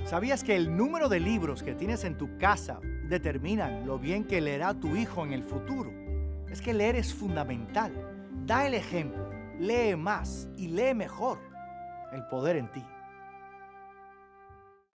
¿Sabías que el número de libros que tienes en tu casa determinan lo bien que leerá tu hijo en el futuro? Es que leer es fundamental. Da el ejemplo, lee más y lee mejor. El poder en ti.